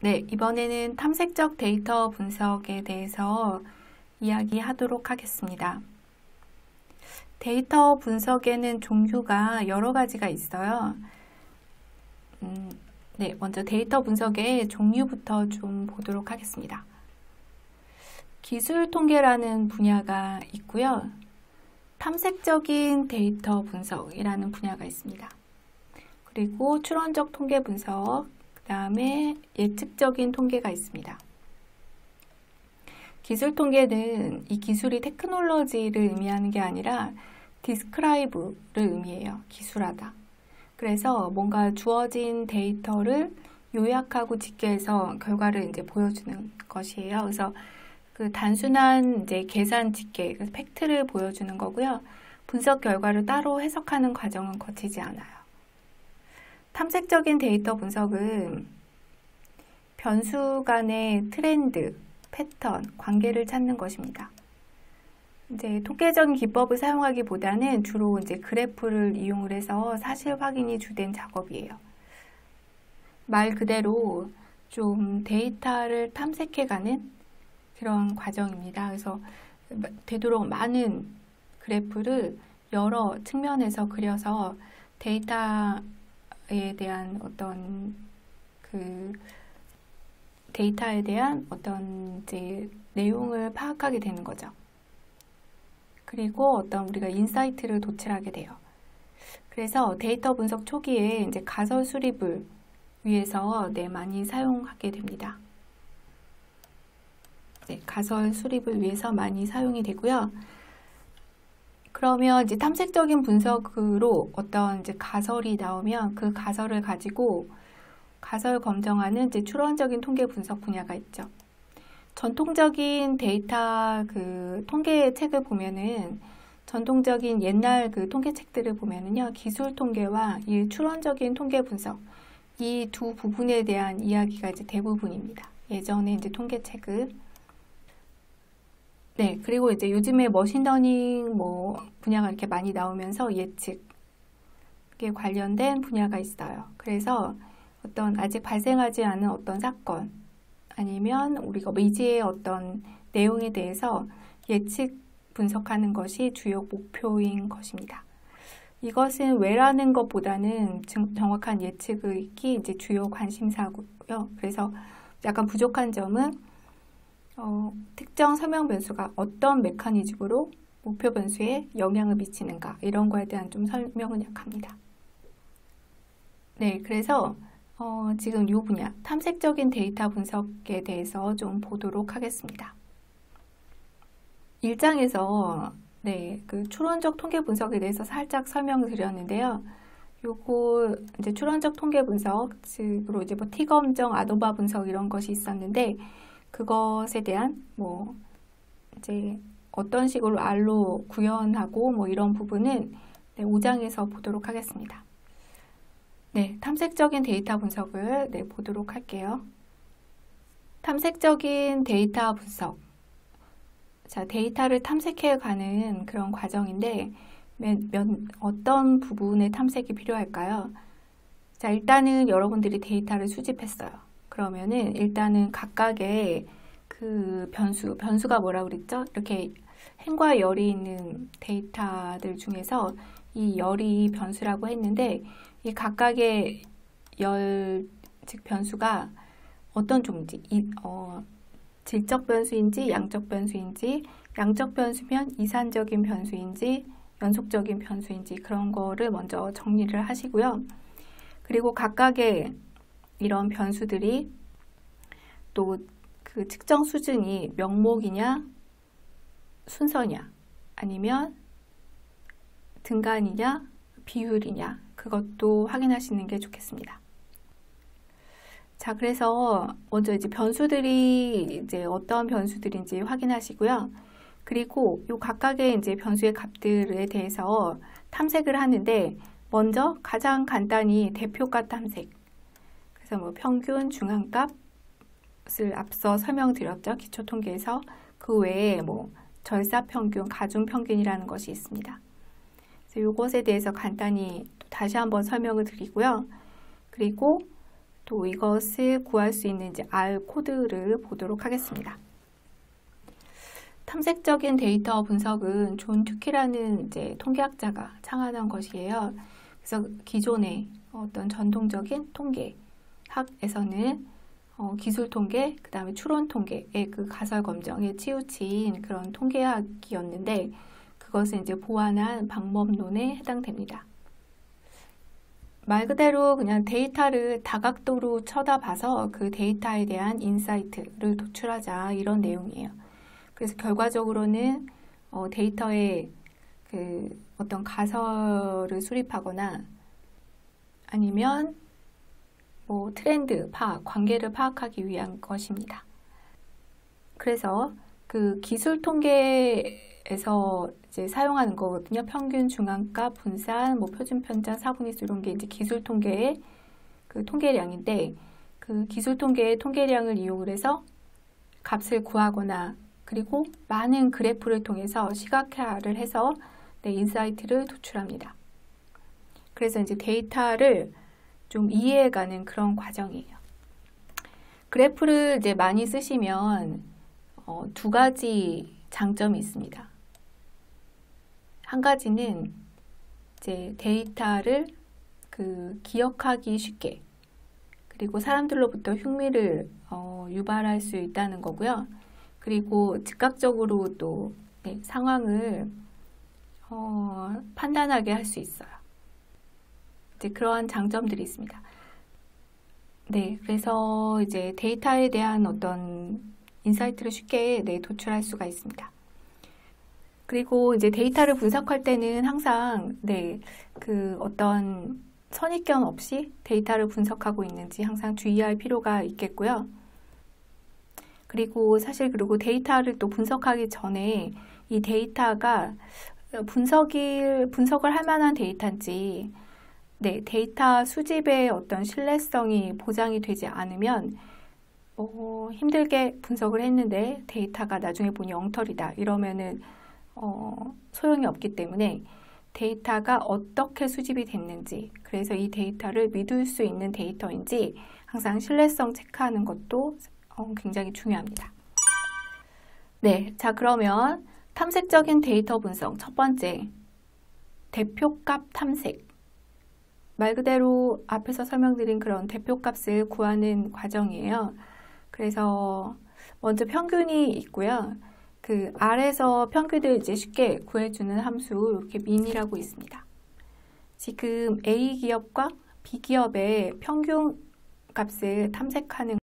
네, 이번에는 탐색적 데이터 분석에 대해서 이야기하도록 하겠습니다. 데이터 분석에는 종류가 여러 가지가 있어요. 네, 먼저 데이터 분석의 종류부터 좀 보도록 하겠습니다. 기술 통계라는 분야가 있고요. 탐색적인 데이터 분석이라는 분야가 있습니다. 그리고 추론적 통계 분석, 그 다음에 예측적인 통계가 있습니다. 기술 통계는 이 기술이 테크놀로지를 의미하는 게 아니라 describe를 의미해요. 기술하다. 그래서 뭔가 주어진 데이터를 요약하고 집계해서 결과를 이제 보여주는 것이에요. 그래서 그 단순한 이제 계산 집계, 팩트를 보여주는 거고요. 분석 결과를 따로 해석하는 과정은 거치지 않아요. 탐색적인 데이터 분석은 변수 간의 트렌드, 패턴, 관계를 찾는 것입니다. 이제 통계적인 기법을 사용하기보다는 주로 이제 그래프를 이용을 해서 사실 확인이 주된 작업이에요. 말 그대로 좀 데이터를 탐색해가는 그런 과정입니다. 그래서 되도록 많은 그래프를 여러 측면에서 그려서 데이터에 대한 이제 내용을 파악하게 되는 거죠. 그리고 우리가 인사이트를 도출하게 돼요. 그래서 데이터 분석 초기에 이제 가설 수립을 위해서 많이 사용하게 됩니다. 네, 가설 수립을 위해서 많이 사용이 되고요. 그러면 이제 탐색적인 분석으로 이제 가설이 나오면 그 가설을 가지고 가설 검증하는 이제 추론적인 통계 분석 분야가 있죠. 전통적인 데이터 통계 책을 보면은 전통적인 옛날 통계 책들을 보면은요, 기술 통계와 이 추론적인 통계 분석 이 두 부분에 대한 이야기가 이제 대부분입니다. 예전에 이제 통계 책은 네, 그리고 이제 요즘에 머신러닝 분야가 이렇게 많이 나오면서 예측에 관련된 분야가 있어요. 그래서 아직 발생하지 않은 사건 아니면 우리가 미지의 내용에 대해서 예측 분석하는 것이 주요 목표인 것입니다. 이것은 왜라는 것보다는 정확한 예측이 이제 주요 관심사고요. 그래서 약간 부족한 점은 특정 설명 변수가 어떤 메커니즘으로 목표 변수에 영향을 미치는가 이런 거에 대한 좀 설명은 약합니다. 네, 그래서 지금 이 분야 탐색적인 데이터 분석에 대해서 좀 보도록 하겠습니다. 1장에서 추론적 통계 분석에 대해서 살짝 설명을 드렸는데요. 요거 이제 추론적 통계 분석으로 이제 T 검정, 아노바 분석 이런 것이 있었는데 그것에 대한 이제 어떤 식으로 R로 구현하고 이런 부분은 5장에서 보도록 하겠습니다. 네, 탐색적인 데이터 분석을 보도록 할게요. 탐색적인 데이터 분석. 자, 데이터를 탐색해 가는 그런 과정인데 어떤 부분의 탐색이 필요할까요? 자, 일단은 여러분들이 데이터를 수집했어요. 그러면은 일단은 각각의 변수가 뭐라고 그랬죠? 이렇게 행과 열이 있는 데이터들 중에서 이 열이 변수라고 했는데 이 각각의 즉 변수가 어떤 종인지, 질적 변수인지 양적 변수인지, 양적 변수면 이산적인 변수인지 연속적인 변수인지 그런 거를 먼저 정리를 하시고요. 그리고 각각의 이런 변수들이 또 그 측정 수준이 명목이냐, 순서냐, 아니면 등간이냐, 비율이냐 그것도 확인하시는 게 좋겠습니다. 자, 그래서 먼저 이제 변수들이 이제 어떤 변수들인지 확인하시고요. 그리고 이 각각의 이제 변수의 값들에 대해서 탐색을 하는데 먼저 가장 간단히 대표값 탐색. 그래서 평균, 중앙값을 앞서 설명드렸죠. 기초통계에서 그 외에 절사평균, 가중평균이라는 것이 있습니다. 그래서 이것에 대해서 간단히 다시 한번 설명을 드리고요. 그리고 또 이것을 구할 수 있는 이제 R 코드를 보도록 하겠습니다. 탐색적인 데이터 분석은 존 튜키라는 이제 통계학자가 창안한 것이에요. 그래서 기존의 어떤 전통적인 통계학에서는 기술 통계, 그 다음에 추론 통계의 그 가설 검정에 치우친 그런 통계학이었는데 그것을 이제 보완한 방법론에 해당됩니다. 말 그대로 그냥 데이터를 다각도로 쳐다봐서 그 데이터에 대한 인사이트를 도출하자 이런 내용이에요. 그래서 결과적으로는 데이터에 그 어떤 가설을 수립하거나 아니면 뭐 트렌드 파악, 관계를 파악하기 위한 것입니다. 그래서 그 기술 통계에서 이제 사용하는 거거든요. 평균, 중앙값, 분산, 뭐 표준 편차, 사분위수 이런 게 이제 기술 통계의 그 통계량인데 그 기술 통계의 통계량을 이용을 해서 값을 구하거나 그리고 많은 그래프를 통해서 시각화를 해서 인사이트를 도출합니다. 그래서 이제 데이터를 좀 이해해가는 그런 과정이에요. 그래프를 이제 많이 쓰시면 두 가지 장점이 있습니다. 한 가지는 이제 데이터를 기억하기 쉽게 그리고 사람들로부터 흉미를 유발할 수 있다는 거고요. 그리고 즉각적으로 또 상황을 판단하게 할 수 있어요. 이제 그러한 장점들이 있습니다. 네, 그래서 이제 데이터에 대한 어떤 인사이트를 쉽게 도출할 수가 있습니다. 그리고 이제 데이터를 분석할 때는 항상 그 어떤 선입견 없이 데이터를 분석하고 있는지 항상 주의할 필요가 있겠고요. 그리고 사실 그리고 데이터를 또 분석하기 전에 이 데이터가 분석을 할 만한 데이터인지 데이터 수집의 어떤 신뢰성이 보장이 되지 않으면 힘들게 분석을 했는데 데이터가 나중에 보니 엉터리다 이러면은 소용이 없기 때문에 데이터가 어떻게 수집이 됐는지 그래서 이 데이터를 믿을 수 있는 데이터인지 항상 신뢰성 체크하는 것도 굉장히 중요합니다. 네, 자 그러면 탐색적인 데이터 분석 첫 번째 대표값 탐색 말 그대로 앞에서 설명드린 그런 대표값을 구하는 과정이에요. 그래서 먼저 평균이 있고요. 그 R에서 평균을 이제 쉽게 구해주는 함수 이렇게 min이라고 있습니다. 지금 A 기업과 B 기업의 평균 값을 탐색하는